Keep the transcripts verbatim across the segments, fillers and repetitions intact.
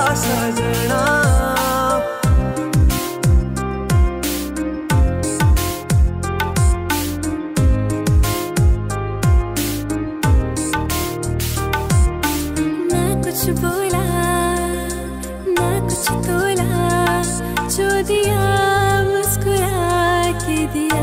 सजना। ना कुछ बोला ना कुछ तोला, जो दिया मुस्कुरा के दिया।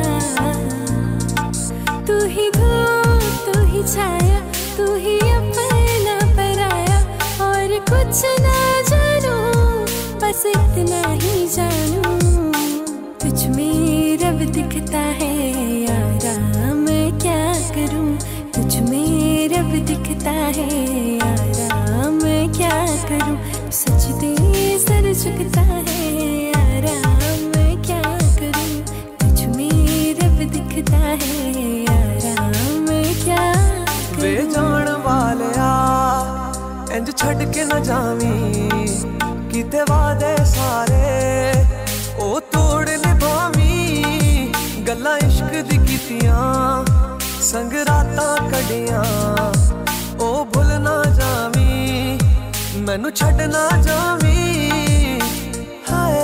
तू ही धूप तू ही छाया, तू ही अपना पराया, और कुछ ना जानू बस इतना ही जानू। तुझ में रब दिखता है यारा, मैं क्या करूं। तुझ में रब दिखता है यारा, मैं क्या करूं। सजदे सर झुकता है यारा, मैं क्या करूं। तुझ में रब दिखता है यारा, मैं क्या करूं। वे जान वालिया इंज छड़ के न जावी, किते वादे सारे ओ तोड़ निभावी। गल्लां इश्क दी कीतियां संग रातां कढ़ियां, ओ भुल ना जावी मैनू छड़ ना जावी। हाय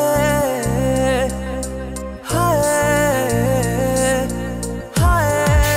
हाय हाय।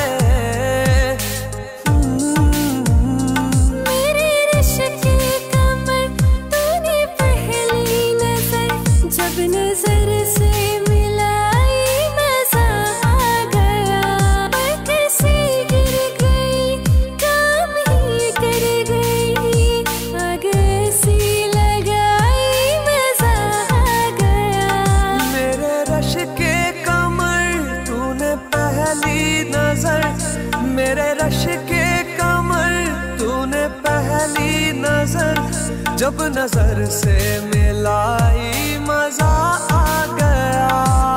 मेरे रिश्ते कमर तूने पहली नजर, जब नजर से मिलाई मजा आ गया। मैं कैसे गिर गई काम ही कर गई, आग ऐसी लगाई मजा आ गया। मेरे रश के कमर तूने पहली नजर, मेरे रश के कमर तूने पहली नजर, जब नजर से मिलाई मजा आ गया।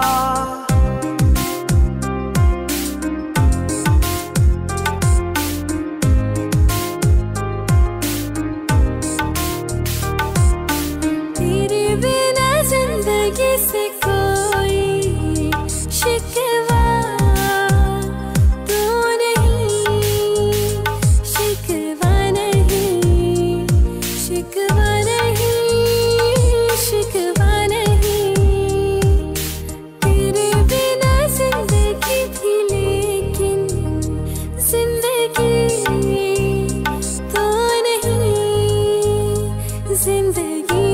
तेरे बिना जिंदगी से कोई शिकवा तो नहीं, शिकवा नहीं, शिकवा नहीं, शिकवा नहीं। तेरे बिना जिंदगी थी लेकिन जिंदगी तो नहीं, जिंदगी